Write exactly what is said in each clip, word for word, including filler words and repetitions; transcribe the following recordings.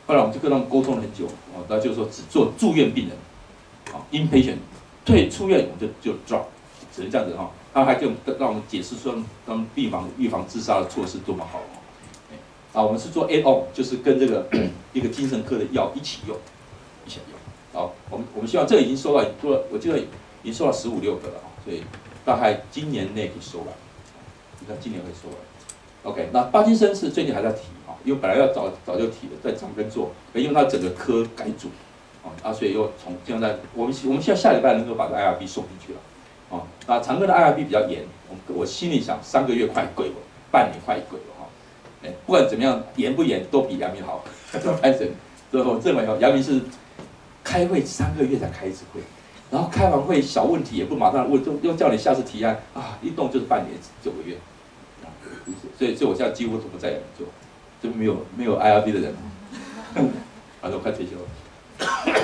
后来我们就跟他们沟通了很久，哦，那就是说只做住院病人，啊 ，inpatient， 退出院我们就就 drop， 只能这样子哈。他还给我们让我们解释说，他们预防预防自杀的措施多么好哦。啊，我们是做 add on， 就是跟这个一个精神科的药一起用，一起用。好，我们我们希望这个已经收到做了，我记得已经收到十五六个了啊，所以大概今年内可以收完。你看今年会收完。OK， 那巴金森是最近还在提啊，因为本来要早早就提了，在长庚做，因为它整个科改组啊，啊，所以又从现在我们我们现在下礼拜能够把这 I R B 送进去了啊。那长庚的 I R B 比较严，我我心里想三个月快贵了，半年快贵了哈。哎，不管怎么样，严不严都比阳明好。潘神，最后认为哦，阳明是开会三个月才开一次会，然后开完会小问题也不马上问，又又叫你下次提案啊，一动就是半年九个月。所以，所以我现在几乎都不在阳明做，就没有没有 I R B 的人，反正我快退休了。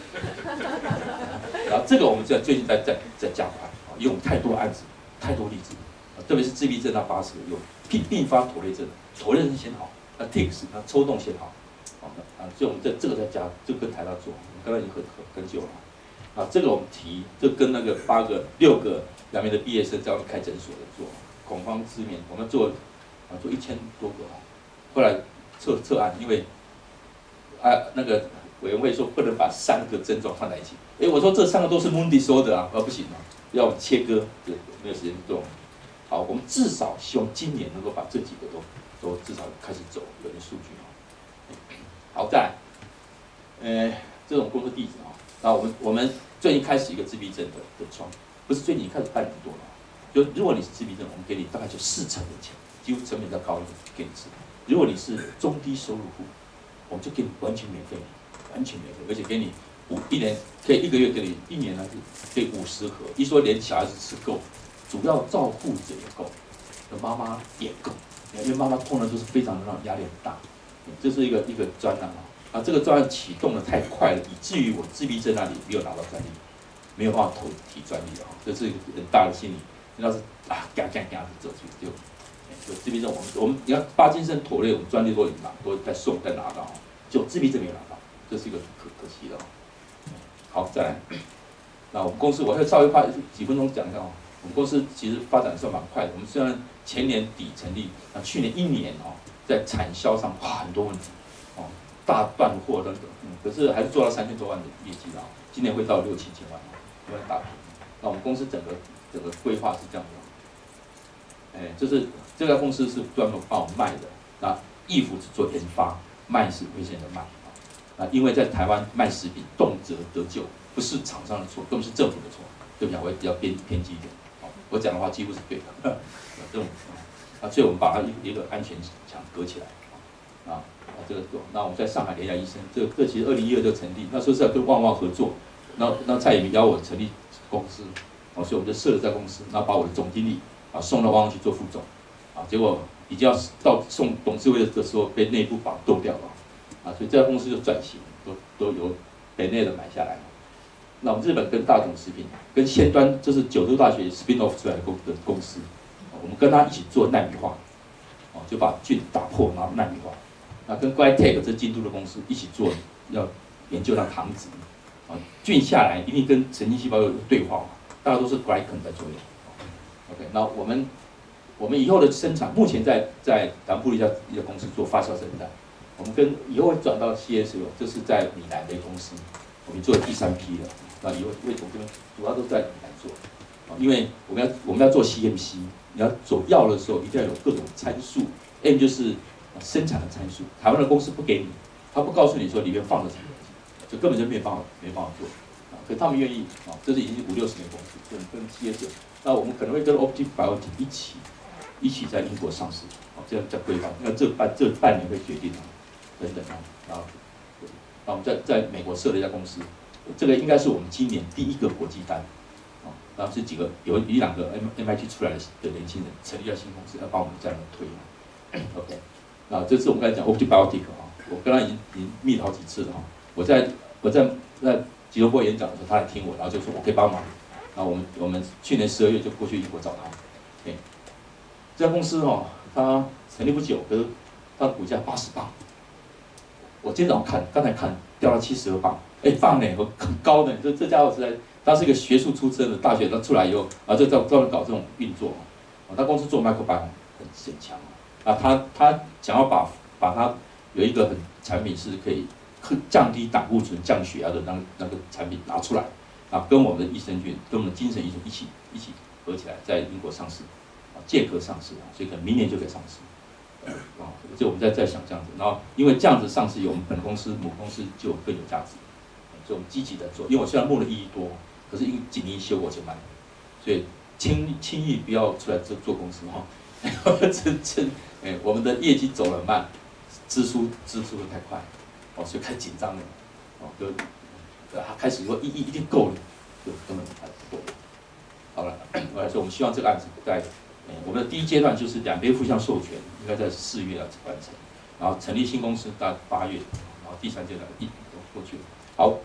然后这个我们在最近在在在加快，因为我们太多案子，太多例子，特别是自闭症那八十个有并并发妥瑞症，妥瑞症先好，那 tics 那抽动先好，啊啊，所以我们在这个在加，就跟台大做，我们刚刚已经很很很久了，啊，这个我们提，这跟那个八个六个阳明的毕业生在外面开诊所的做。恐慌失眠，我们做啊做一千多个，后来撤撤案，因为啊那个委员会说不能把三个症状放在一起。哎，我说这三个都是 mood disorder 啊，啊不行啊，要切割，没有时间做。好，我们至少希望今年能够把这几个都都至少开始走，有点数据啊。好，再来，呃，这种公司地址啊，那我们我们最近开始一个自闭症的的窗，不是最近开始半年多了。就如果你是自闭症，我们给你大概就四成的钱，几乎成本要高一点给你吃。如果你是中低收入户，我们就给你完全免费，完全免费，而且给你五一年可以一个月给你一年呢可以五十盒。一说连小孩子吃够，主要照顾者也够，妈妈也够，因为妈妈碰的都是非常的让压力很大。这是一个一个专案啊，啊这个专案启动的太快了，以至于我自闭症那里没有拿到专利，没有办法投提专利啊，这是一个很大的心理。要是啊，嘎嘎嘎走出去就，就自闭症我们我们你看巴金森妥瑞我们专利都已经拿都在送在拿到，就自闭症没有拿到，这是一个可可惜的哦。好，再来，那我们公司我会稍微花几分钟讲一下哦。我们公司其实发展算蛮快的，我们虽然前年底成立，那去年一年哦，在产销上哇很多问题哦，大断货等等，嗯，可是还是做到三千多万的业绩啊，今年会到六七千万哦，有点大平。那我们公司整个。整个规划是这样的，哎，就是这家公司是专门帮我卖的，那义父是做研发，卖是危险的卖啊。那因为在台湾卖食品动辄得救，不是厂商的错，更不是政府的错，对不起，我也比较偏偏激一点，好，我讲的话几乎是对的，这种啊，所以我们把它一个安全墙隔起来啊，啊这个那我们在上海联雅医生，这个这其实二零一二就成立，那时候是要跟旺旺合作，那那蔡衍明邀我成立公司。哦，所以我们就设了这家公司，然后把我的总经理啊送到旺旺去做副总，啊，结果已经要到送董事会的时候被内部把斗掉了，啊，所以这家公司就转型，都都由北内的买下来。那我们日本跟大同食品、跟先端，这是九州大学 spin off 出来的公的公司，我们跟他一起做纳米化，哦，就把菌打破，然后纳米化。那跟 Glytech 这京都的公司一起做，要研究让糖脂，啊，菌下来一定跟神经细胞有对话嘛。大家都是 glycan 在作用 ，OK， 那我们我们以后的生产，目前在在南部一家一家公司做发酵生产，我们跟以后会转到 C S O， 这是在米兰的公司，我们做第三批的，那以后因为我们这边主要都在米兰做，啊，因为我们要我们要做 C M C， 你要走药的时候一定要有各种参数 ，M 就是生产的参数，台湾的公司不给你，他不告诉你说里面放了什么东西，就根本就没办法没办法做。可他们愿意啊，这是已经五六十年公司，跟跟企业者，那我们可能会跟 Optic Biotic 一起一起在英国上市，啊，这样在规划，那这半这半年会决定啊，等等啊，然后，那我们在在美国设了一家公司，这个应该是我们今年第一个国际单，啊，然后是几个有一两个 M M I T 出来的的年轻人成立了新公司，要帮我们这样推 ，OK， 那这次我们刚才讲 Optic Biotic 啊，我跟他已经已经密了好几次了哈，我在我在在。吉隆坡演讲的时候，他来听我，然后就说我可以帮忙。那我们我们去年十二月就过去英国找他。哎，这家公司哦，它成立不久，可是它的股价八十磅， 我今天早上看，刚才看掉到七十二磅，哎，棒呢，很高呢。这这家伙实在，他是一个学术出身的，大学他出来以后，啊，就专专门搞这种运作，啊，他公司做 microbiome 很很强啊，他他想要把把它有一个很产品是可以降低胆固醇、降血压的那个那个产品拿出来，啊，跟我们的益生菌、跟我们的精神益生一起一起合起来，在英国上市，啊，借壳上市啊，所以可能明年就可以上市。啊，所以我们在在想这样子，然后因为这样子上市以后，我们本公司母公司就更有价值，所以我们积极的做。因为我虽然募的意义多，可是因为紧衣修我就慢，所以轻轻易不要出来做做公司哈。这这，哎，我们的业绩走得慢，支出支出的太快，哦，所以开始紧张了，哦，就啊开始说一一一定够了，就根本还不够。好了，所以我们希望这个案子在。我们的第一阶段就是两边互相授权，应该在四月要完成，然后成立新公司到八月，然后第三阶段一都过去了。好，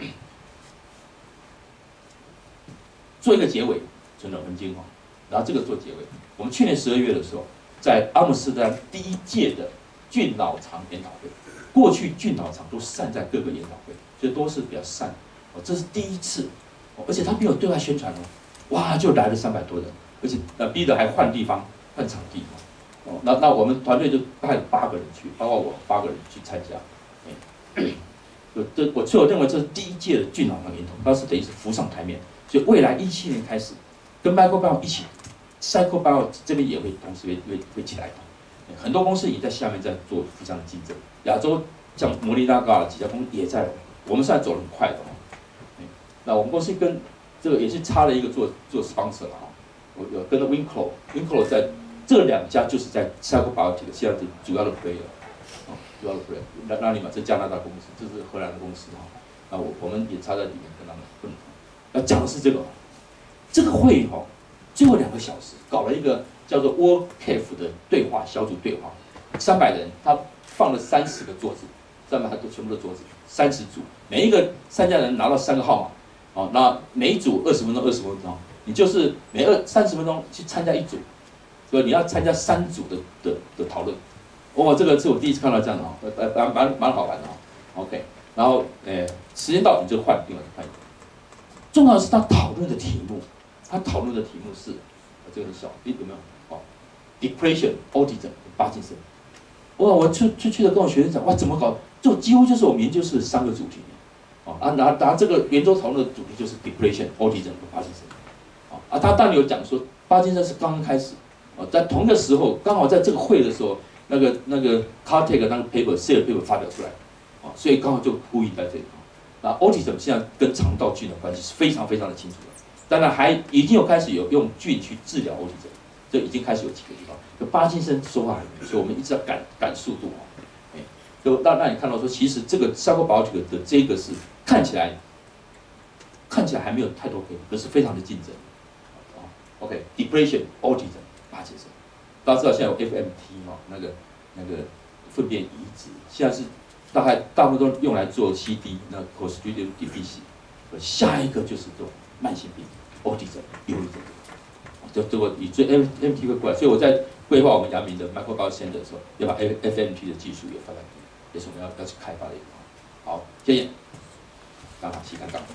做一个结尾，存了分金哈，然后这个做结尾。我们去年十二月的时候，在阿姆斯特丹第一届的菌脑肠研讨会，过去菌脑肠都散在各个研讨会，所以都是比较散，哦，这是第一次，而且他没有对外宣传哦，哇，就来了三百多人。而且呃逼得还换地方、换场地哦，那那我们团队就派了八个人去，包括我八个人去参加。哎，就这我所以我认为这是第一届的菌脑肠研讨，当时等于是浮上台面。所以未来一七年开始，跟 microbiome 一起 ，cycrobiome 这边也会同时会会会起来的。很多公司已经在下面在做互相的竞争，亚洲像摩利纳嘎几家公司也在，我们现在走得很快的哦。那我们公司跟这个也是插了一个做做 sponsor 了哈。我有跟着 Winklo，Winklo 在这两家就是在 Cyclobiotic 现在的主要的 player， 啊，主要的 player， 那那里嘛，这加拿大公司，这是荷兰的公司哈，那我我们也插在里面跟他们混。那讲的是这个，这个会议哈，最后两个小时搞了一个叫做 World C A F 的对话小组对话，三百人，他放了三十个桌子，三百都全部的桌子，三十组，每一个参加人拿到三个号码，哦，那每一组二十分钟，二十分钟。你就是每二三十分钟去参加一组，所以你要参加三组的的的讨论。哦，这个是我第一次看到这样的哦，蛮蛮蛮好玩的哦。OK， 然后诶，时间到你就换另外换一个。重要的是他讨论的题目，他讨论的题目是，这个很小，诶有没有？哦 ，depression、autism、巴金森。哇，我去去去的跟我学生讲，哇怎么搞？就几乎就是我们研究室的三个主题。哦啊，然后然后这个圆桌讨论的主题就是 depression、autism 和巴金森。啊，他当然有讲说，巴金森是刚刚开始，哦，在同一个时候，刚好在这个会的时候，那个那个 Caltech 那个 paper、Cell paper 发表出来，啊，所以刚好就呼应在这里。那 autism 现在跟肠道菌的关系是非常非常的清楚的，当然还已经有开始有用菌去治疗 autism， 这已经开始有几个地方。就巴金森说话还没有，所以我们一直要赶赶速度哦，哎，就让让你看到说，其实这个 Cyclobiotic 的这个是看起来看起来还没有太多可以，可是非常的竞争。OK，depression、autism、巴金森，大家知道现在有 F M T 哈，那个那个粪便移植，现在是大概大部分都用来做 C D， 那 Clostridium difficile， 下一个就是这种慢性病 autism、忧郁症，就这个以最 F M T 会过来，所以我在规划我们阳明的 microbiome center 的时候，要把 F M T 的技术也放在里面，也是我们要要去开发的一个。好，谢谢。刚好，洗干净。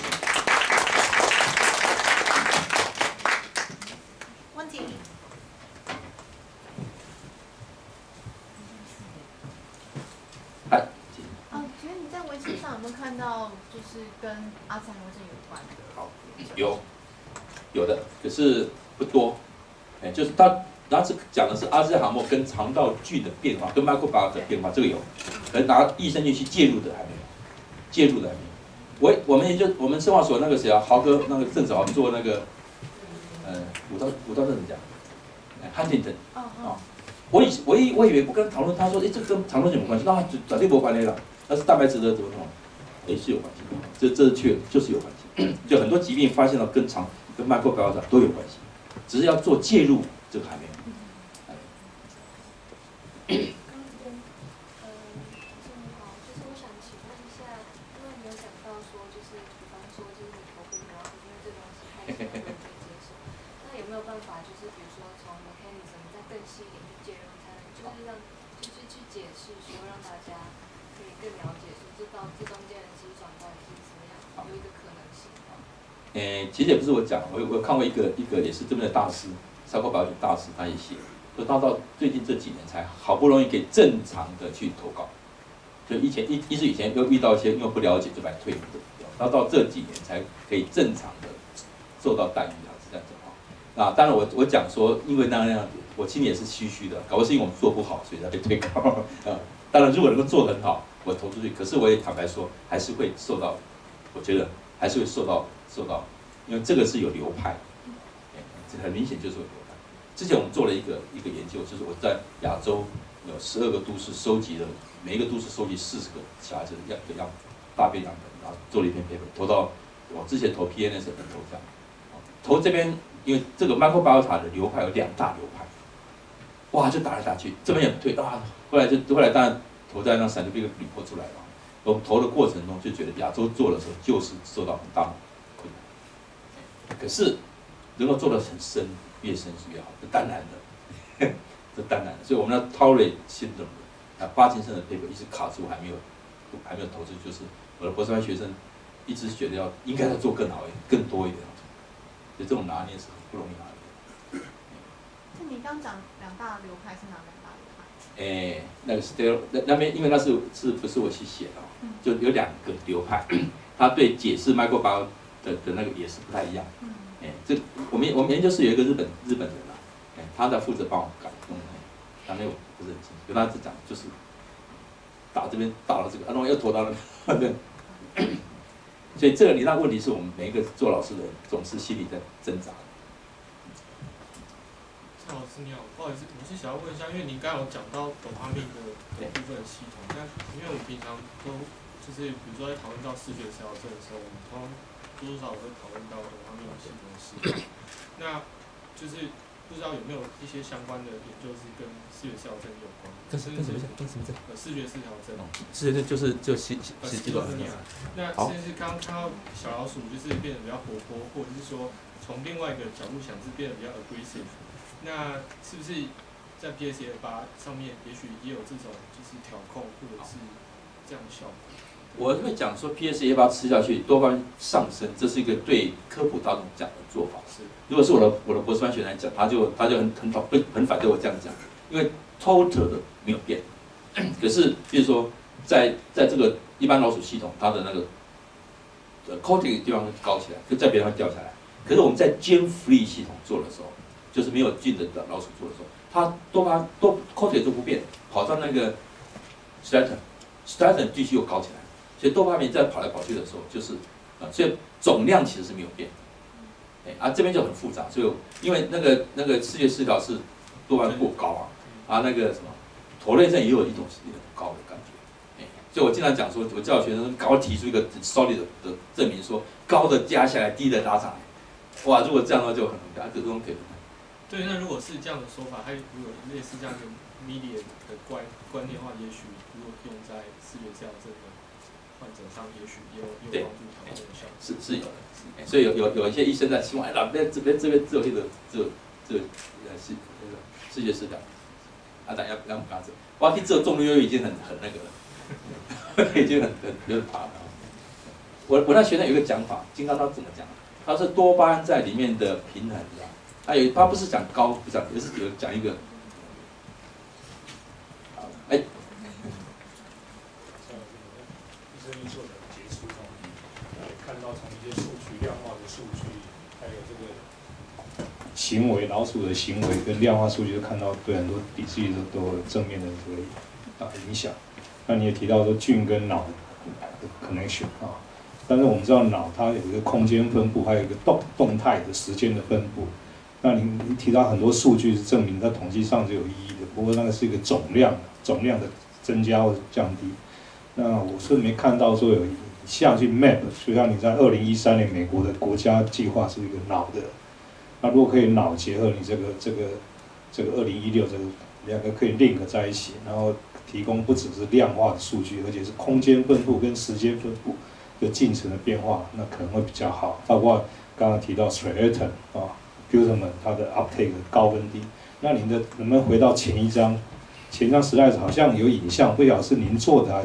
问题？ 嗨。 哦，请问你在微信上有没有看到，就是跟阿兹海默症有关的？ 好，有，有的，可是不多。哎，就是他，他是讲的是阿兹海默跟肠道菌的变化，跟 microbiome 的变化，这个有，可是拿益生菌去介入的还没有，介入的还没有。我我们也就我们生化所那个谁啊，豪哥那个郑子豪做那个，呃，五道五道怎么讲？汉廷顿啊，我以我以我以为不跟讨论，他说，哎，这跟肠道菌有关系，那早就没关系了。但是蛋白质的怎么弄？哎，是有关系，这这是确就是有关系。就很多疾病发现到跟肠跟 microbiome 都有关系，只是要做介入，这个还没有。 那有没有办法，就是比如说从 mechanism 再更细一点去介入，才能就是让就是去解释说让大家可以更了解，说这到这中间的机转到底是什么样，有一个可能性。 诶，其实也不是我讲，我我看过一个一个也是这边的大师，烧烤保险大师，他也写，说他到最近这几年才好不容易可以正常的去投稿，就以前一一是以前又遇到一些因为不了解就把你退掉，然后到这几年才可以正常的受到待遇啊，是这样子啊。那当然我我讲说，因为那样子，我心里也是虚虚的，搞不好是因为我们做不好，所以才被退稿啊。当然如果能够做得很好，我投出去，可是我也坦白说，还是会受到，我觉得还是会受到受到，因为这个是有流派，这很明显就是有流派。之前我们做了一个一个研究，就是我在亚洲有十二个都市收集了，每一个都市收集四十个小孩子的样的样大便样本，然后做了一篇 paper， 投到我之前投 P N S 的投票，投这边因为这个 microbiota 的流派有两大流派，哇就打来打去，这边也不对啊，后来就后来当然投在那 scientific report 出来了。我们投的过程中就觉得亚洲做的时候就是受到很大的困难，可是能够做得很深，越深是越好，这当然的，这当然的。所以我们要 tolerate syndrome 的啊，巴金森的 paper 一直卡住，还没有还没有投资，就是我的博士班学生一直觉得要应该要做更好一点、更多一点，所以这种拿捏是很不容易拿捏的。 那你刚讲两大流派是哪两大流派？ 诶，那个 Stell 那那边，因为那是是不是我去写的、哦，就有两个流派，他对解释 microbiome 的的那个也是不太一样。诶，这我们我们研究室有一个日本日本人啊，诶，他在负责帮我改动，他没有不是很清楚，跟他只讲就是打这边打了这个，然后又投到那边，所以这个你那问题是我们每一个做老师的人总是心里在挣扎。 蔡老师你好，不好意思，我是想要问一下，因为您刚刚有讲到多巴胺的部分的系统，那因为我们平常都就是比如说在讨论到视觉失调症的时候，我们通常多多少少会讨论到多巴胺系统的失调，那就是不知道有没有一些相关的研究是跟视觉失调症有关？ 跟什跟什么跟什么症？ 呃，视觉失调症。 视觉症就是就西西呃， 西基本上那甚至刚刚看到小老鼠就是变得比较活泼，或者是说从另外一个角度想是变得比较 aggressive。那是不是在 P S A 八上面，也许也有这种就是调控或者是这样的效果？ 我会讲说 P S A 八吃下去多巴胺上升，这是一个对科普大众讲的做法。 是， 如果是我的我的博士班学生来讲，他就他就很很讨很反对我这样讲，因为 total 的没有变，可是比如说在在这个一般老鼠系统，它的那个呃 coating 的地方会高起来，就在别的地方掉下来。可是我们在 gene free 系统做的时候，就是没有菌的老鼠做的时候，它多巴胺多 coating 都不变，跑到那个 stratum，stratum 继续又高起来，所以多巴胺在跑来跑去的时候，就是啊，所以总量其实是没有变。哎，啊这边就很复杂，所以因为那个那个视觉失调是多巴胺过高啊，啊那个什么妥瑞症也有一种一种高的感觉，哎，所以我经常讲说，我教学生高提出一个 solid 的证明，说高的加下来，低的拉上来，哇，如果这样的话就很容易，啊，这种可以。 对，那如果是这样的说法，还如果类似这样的 media 的观观念的话，也许如果用在视觉失调症的患者上，也许也有也有帮助调控的效果。 是是有的，所以有有有一些医生在希望，哎，哪边这边这边只有这个这这呃视那个视觉失调，啊，大家不要不要这，哇，这重力又已经很很那个了，已经很很有点怕了。我我那学生有一个讲法，金刚他怎么讲？他说多巴胺在里面的平衡啊。还有，他不是讲高，不讲，而是有讲一个，哎， 医生做的杰出哦，看到从一些数据量化的数据，还有这个行为老鼠的行为跟量化数据，都看到对很多底质都都有正面的这个啊影响。那你也提到说菌跟脑的 connection 啊，但是我们知道脑它有一个空间分布，还有一个动动态的时间的分布。那您您提到很多数据是证明在统计上是有意义的，不过那个是一个总量总量的增加或者降低。那我是没看到说有一项去 map， 就像你在二零一三年美国的国家计划是一个脑的，那如果可以脑结合你这个这个这个二零一六这个两个可以 link 在一起，然后提供不只是量化的数据，而且是空间分布跟时间分布的进程的变化，那可能会比较好。包括刚刚提到 Straton 啊。Gutman 它的 uptake 高跟低，那您的能不能回到前一章？前一章实在是好像有影像，不晓得是您做的还是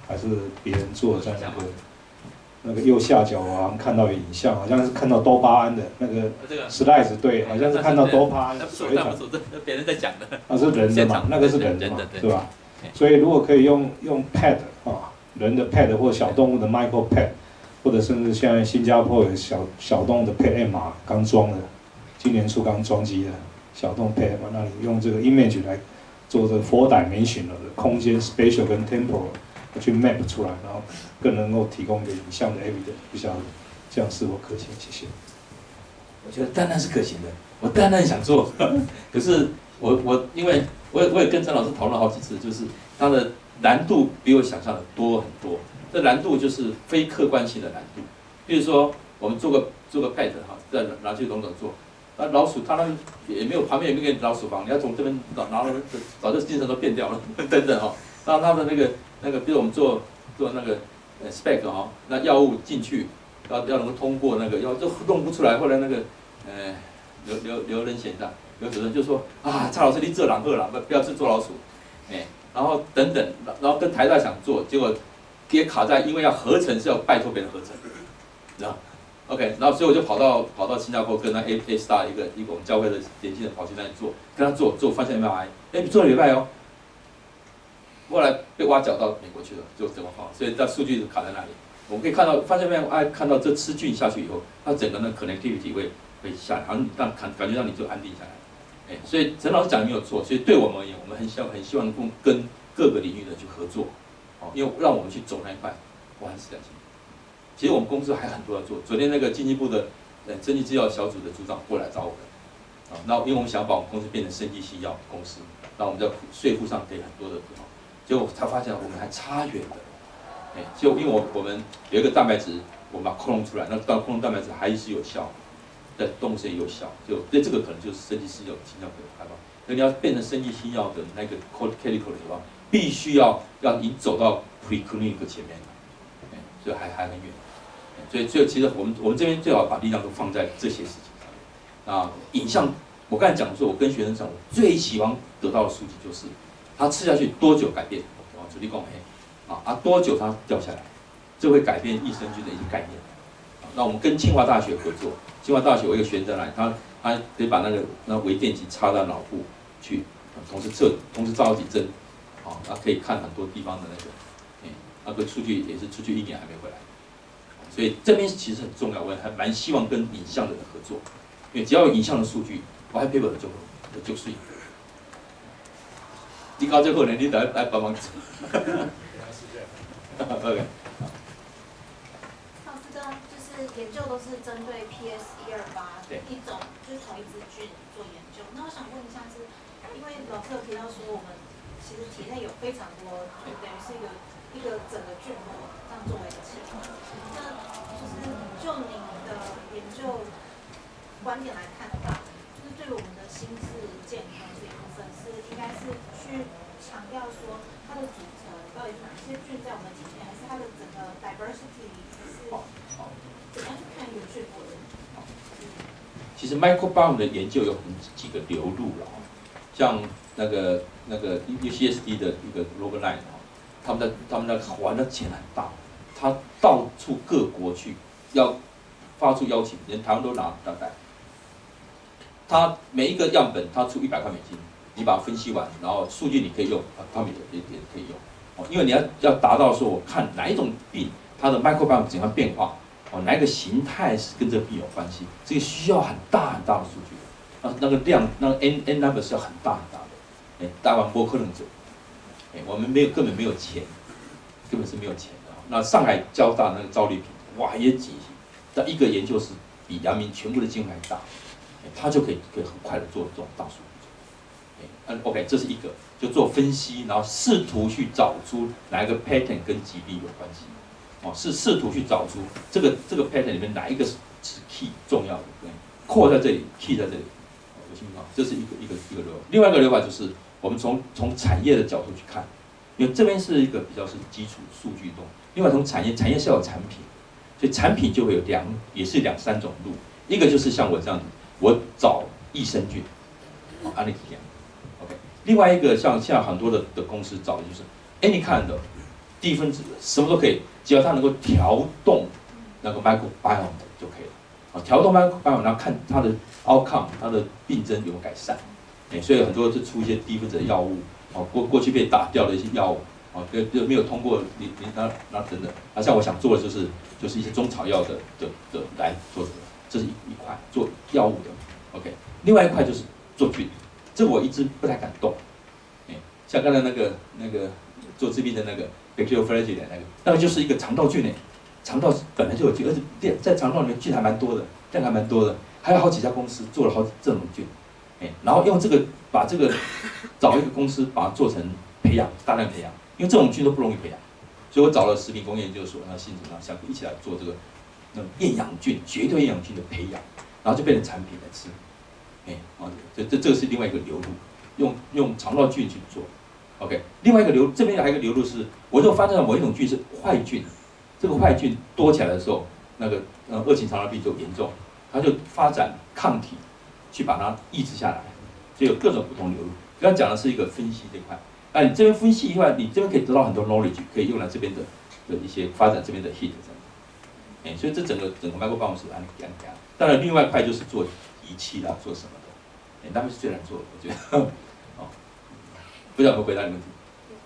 还是别人做，在那个那个右下角啊，看到有影像，好像是看到多巴胺的那个 slides， 对，好像是看到多巴胺回传。 那别人在讲的。 那是人的嘛，那个是人的嘛，对吧？所以如果可以用用 pad 啊，人的 pad 或小动物的 micro pad， 或者甚至现在新加坡有小小动物的 pad M R 刚装的，今年初刚装机的小动物 pad M R， 那你用这个 image 来做这个 four dimensional 的空间 spatial 跟 temporal 去 map 出来，然后更能够提供一个影像的 evidence， 不晓得这样是否可行？谢谢。 我觉得当然是可行的，我当然想做，可是我我因为我也我也跟陈老师讨论好几次，就是它的难度比我想象的多很多。这难度就是非客观性的难度，比如说我们做个做个 pad 哈，再拿去笼统做，那老鼠它那也没有旁边也没有老鼠房，你要从这边拿拿了，早就精神都变掉了等等哈。那它的那个那个，比如我们做做那个呃 spec 哈，那药物进去要要能够通过那个，要就弄不出来，后来那个呃刘刘刘仁贤的刘主任就说啊，蔡老师你这狼二狼，不不要去做老鼠，哎，然后等等，然后跟台大想做，结果也卡在因为要合成是要拜托别人合成，知道 ？OK， 然后所以我就跑到跑到新加坡跟那 A A Star 一个一个我们教会的年轻人跑去那里做，跟他做做发现 M R I， 哎，做了礼拜哦。后来被挖角到美国去了，就这么放，所以它数据卡在那里。我们可以看到，发现没有？哎，看到这吃菌下去以后，它整个的 connectivity 会会下来，好像让感感觉让你就安定下来。哎，所以陈老师讲的没有错，所以对我们而言，我们很希望很希望跟跟各个领域的去合作，哦，因为让我们去走那一块，我很是担心。其实我们公司还很多要做。昨天那个经济部的呃生技制药小组的组长过来找我们，啊，那因为我们想要把我们公司变成生技西药公司，那我们在税负上给很多的。结果才发现我们还差远了，哎，就因为我我们有一个蛋白质，我们把克隆出来，那到克隆蛋白质还是有效，在动物身也有效，就对这个可能就是生技新药新药可以开发。那你要变成生技新药的那个 category 的话，必须要要你走到 preclinical 前面，哎，所以还还很远，所以所以其实我们我们这边最好把力量都放在这些事情上面。啊，影像，我刚才讲说，我跟学生讲，我最喜欢得到的数据就是。它吃下去多久改变？哦，主力讲嘿，啊啊多久它掉下来？这会改变益生菌的一些概念。啊，那我们跟清华大学合作，清华大学有一个学生来，他他可以把那个那微电极插到脑部去，同时测，同时照好几针，啊，他可以看很多地方的那个，哎，那个数据也是出去一年还没回来。所以这边其实很重要，我还蛮希望跟影像的人合作，因为只要有影像的数据，我还 paper 就就顺。你搞最后呢，你来来帮忙做。OK。 老师刚就是研究都是针对 P S 一二八一种，就是同一支菌做研究。那我想问一下是，因为老师有提到说我们其实体内有非常多，就等于是一个一个整个菌膜这样作为一个系统。那就是就您的研究观点来看的话，就是对于我们的心智健康这一部分，是应该是去强调说它的组成到底是哪些菌在我们体内，还是它的整个 diversity， 还是怎么样去看一个菌膜的？ 其实 microbiome 的研究有很几个流路了，像那个那个 U C S D 的一个 Robert Line 他们的他们的玩的钱很大，他到处各国去要发出邀请，连台湾都拿拿来。他每一个样本他出一百块美金，你把它分析完，然后数据你可以用，他们也也可以用，哦，因为你要要达到说我看哪一种病它的 microbiome 怎样变化。哦，哪一个形态是跟这个病有关系？这个需要很大很大的数据，那那个量，那个 n n number 是要很大很大的，哎，大完不可能做，哎，我们没有根本没有钱，根本是没有钱的。那上海交大那个赵丽萍，哇也挤，那一个研究室比阳明全部的经费还大，哎，他就可以可以很快的做这种大数据，哎，嗯 ，OK， 这是一个，就做分析，然后试图去找出哪一个 pattern 跟疾病有关系。哦，是试图去找出这个这个 pattern 里面哪一个是是 key 重要的，对 ，core 在这里 ，key 在这里，有信号，这是一个一个一个流法。另外一个流法就是我们从从产业的角度去看，因为这边是一个比较是基础数据动。另外从产业，产业是要有产品，所以产品就会有两也是两三种路，一个就是像我这样子，我找益生菌，哦，安利一样 ，OK。另外一个像像很多的的公司找的就是 any kind of 低分子什么都可以，只要它能够调动那个 microbiome 就可以了。啊，调动 microbiome， 然后看它的 outcome， 它的病症有没有改善。哎，所以很多就出一些低分子的药物，哦，过过去被打掉的一些药物，哦，就就没有通过你你那那等等。啊，像我想做的就是就是一些中草药的的的来做这个，这是一一块做药物的 ，OK。另外一块就是做菌，这我一直不太敢动。哎，像刚才那个那个做治病的那个 Bacteriophage 的那个，那个就是一个肠道菌诶，肠道本来就有菌，而且在肠道里面菌还蛮多的，量还蛮多的，还有好几家公司做了好几这种菌。哎，然后用这个把这个找一个公司把它做成培养，大量培养，因为这种菌都不容易培养，所以我找了食品工业研究所，然后新竹，然后香港一起来做这个那种厌氧菌，绝对厌氧菌的培养，然后就变成产品来吃。哎，啊，这这这个是另外一个流路，用用肠道菌去做。OK， 另外一个流这边还有一个流路是，我就发现某一种菌是坏菌，这个坏菌多起来的时候，那个呃二型肠道病就严重，它就发展抗体。去把它抑制下来，所以有各种不同流入。刚刚讲的是一个分析这块，那你这边分析以外，你这边可以得到很多 knowledge， 可以用来这边的的一些发展这边的 hit 这样。哎，所以这整个整个 microbiome 是按按按。当然，另外一块就是做仪器啦，做什么的，哎，他们是最难做的，我觉得。哦，不知道有没有回答你问题？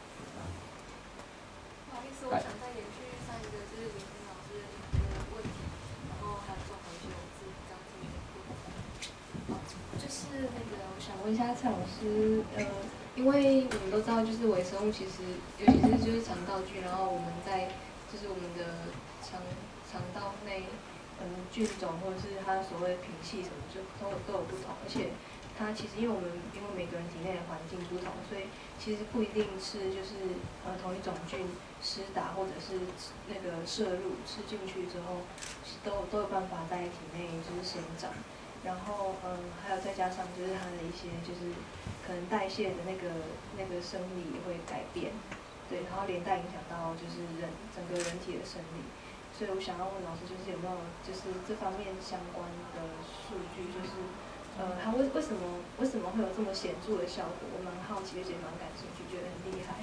不好意思，我想再延续上一个就是林老师的一个问题，然后还有做回去我自己刚听的部分。就是那个，我想问一下蔡老师，呃，因为我们都知道，就是微生物其实，尤其是就是肠道菌，然后我们在就是我们的肠肠道内，嗯，菌种或者是它所谓品系什么，就都有都有不同，而且它其实因为我们因为每个人体内的环境不同，所以其实不一定是就是呃同一种菌施打或者是那个摄入吃进去之后，都都有办法在体内就是生长。然后，嗯，还有再加上就是它的一些就是可能代谢的那个那个生理也会改变，对，然后连带影响到就是人整个人体的生理。所以我想要问老师，就是有没有就是这方面相关的数据，就是呃，它为为什么为什么会有这么显著的效果？我蛮好奇，而且蛮感兴趣，觉得很厉害。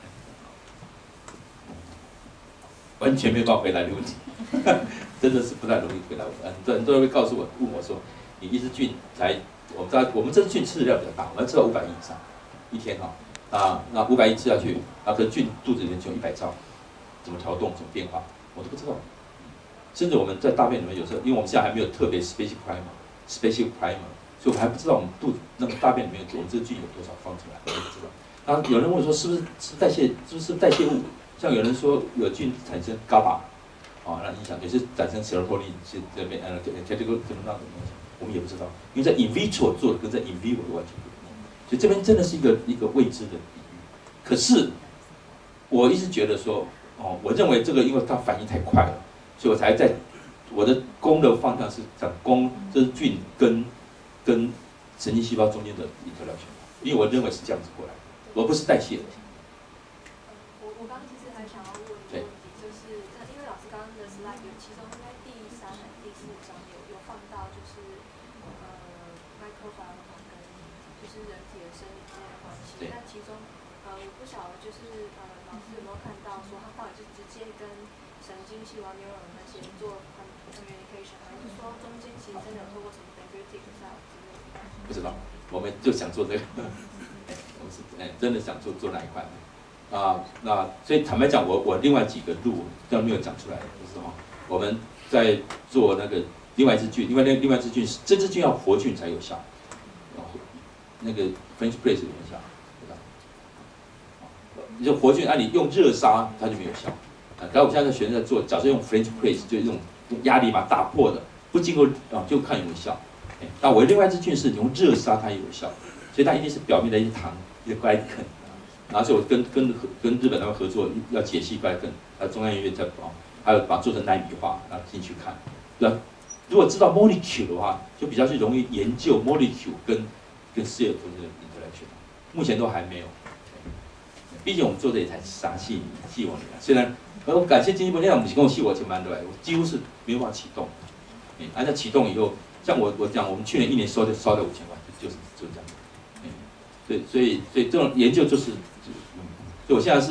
完全没有办法回答你的问题，真的是不太容易回答我。很多人都会告诉我，问我说。你一支菌才，我们知道我们这支菌吃的量比较大，我们吃到五百亿以上一天哈，啊，那五百亿吃下去，啊，可是菌肚子里面只有一百兆，怎么调动，怎么变化，我都不知道。甚至我们在大便里面有时候，因为我们现在还没有特别 special primer，special primer， 所以我还不知道我们肚子那个大便里面我们这个菌有多少放出来，我都不知道。然后有人问说是不是是代谢，是不是代谢物？像有人说有菌产生 GABA， 啊，那影响也是产生 serotonin， 是这边呃 category 怎么那种东西。我们也不知道，因为在 in vitro 做的跟在 in vivo 的完全不一样，所以这边真的是一个一个未知的领域。可是我一直觉得说，哦，我认为这个因为它反应太快了，所以我才在我的攻的方向是讲攻，这是菌跟跟神经细胞中间的interaction，因为我认为是这样子过来，而不是代谢的。 我我刚刚其实还想要问一个问题，就是因为老师刚刚的 slide 有其中应该第三和第四章有有放到就是呃 microbiome 跟就是人体的生理之间的关系，但其中呃我不晓得就是呃老师有没有看到说它到底是直接跟神经细胞 neuron 那些做 communication， 还是说中间其实真的有透过什么 therapeutic cell 之类的？ 不知道，我们就想做这个，我们是哎真的想做做哪一块。啊，那所以坦白讲，我我另外几个路都没有讲出来，就是哈，我们在做那个另外一支菌，另外那另外一支菌是这支菌要活菌才有效，那个 French press 有效，对吧？你就活菌，按、啊、你用热杀它就没有效。啊，然后我现在的学生在做，假设用 French press 就是用用压力把它打破的，不经过啊就看有没有效。哎，那我另外一支菌是用热杀它也有效，所以它一定是表面的一些糖一些 glycan。然后所以我跟跟跟日本他们合作，要解析过来跟呃中央医院在搞，还有把它做成纳米化，然后进去看。对吧？如果知道 molecule 的话，就比较是容易研究 molecule 跟跟 cell 中间的 interaction。目前都还没有，毕竟我们做的也才傻细细网里啊。虽然我感谢经济部，现在我们跟我细我前蛮多，我几乎是没有办法启动。哎，按照启动以后，像我我讲，我们去年一年烧就烧了五千万，就是就是这样。哎，所以所以所以这种研究就是。所以我现在是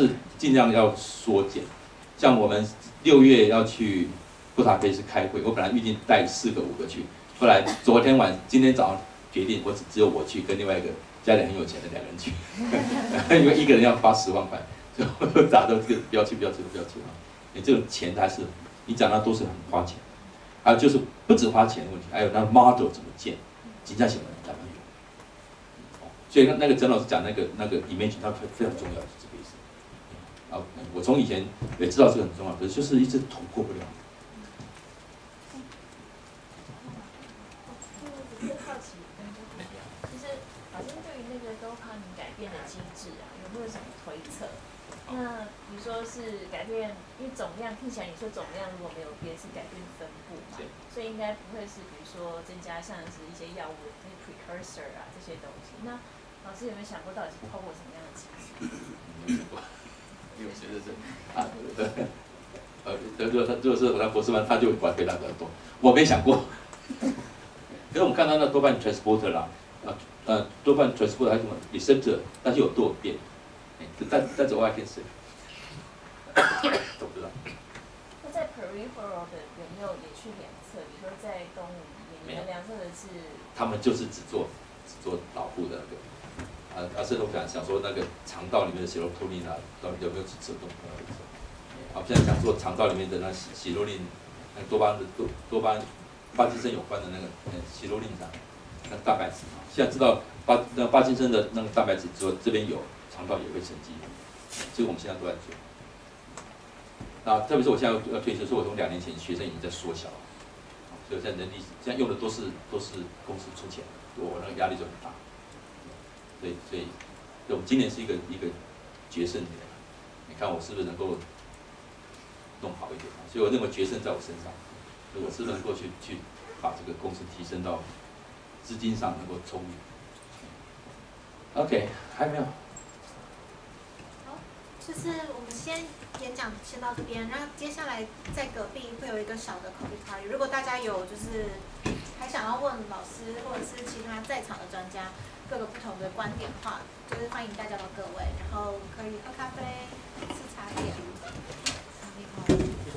尽量要缩减。像我们六月要去布达佩斯开会，我本来预定带四个五个去，后来昨天晚今天早上决定，我只只有我去，跟另外一个家里很有钱的两个人去，因为一个人要花十万块，所以我打到这个不要去不要去不要去啊！你这个钱还是你讲的都是很花钱，还有就是不止花钱的问题，还有那 model 怎么建，金价什么怎么用。所以那个陈老师讲那个那个 image， 它非常重要，是这个意思。啊，我从以前也知道这个很重要，可是就是一直突破不了。 就是好奇，就是老师对于那个多巴胺改变的机制啊，有没有什么推测？那比如说是改变，因为总量听起来你说总量如果没有变，是改变分布嘛，所以应该不会是比如说增加像是一些药物那些 precursor 啊这些东西。那老师有没有想过到底是透过什么样的机制？ 没想过，因为我觉得是啊，对，呃，如果他如果是我的博士班，他就会管回答比较多。我没想过，可是我们看到那多半 transporter 啦，啊呃多半 transporter 还有什么 receptor， 但是有都有变，但但是 all I can say， 懂不知道？ 那在 peripheral 的有没有也去量测？比如说在动物里面，你们量测的是？他们就是只做只做脑部的那个。啊啊，甚至我想想说那个肠道里面的血肉托林啊，到底有没有指刺动？啊，现在讲说肠道里面的那血肉林，那多巴胺的多多巴胺，帕金森有关的那个呃血肉林上，那蛋白质啊，现在知道巴那帕金森的那个蛋白质之后，这边有肠道也会沉积，这个我们现在都在做。那特别是我现在要退休，所以我从两年前学生已经在缩小了，所以现在人力现在用的都是都是公司出钱，我那个压力就很大。所以，所以，我们今年是一个一个决胜年，你看我是不是能够弄好一点？所以我认为决胜在我身上，所以我是不是能够去去把这个公司提升到资金上能够充裕 ？OK， 还没有。 好，就是我们先演讲先到这边，然后接下来在隔壁会有一个小的 coffee party。如果大家有就是还想要问老师或者是其他在场的专家。各个不同的观点话，就是欢迎大家到各位，然后可以喝咖啡、吃茶点。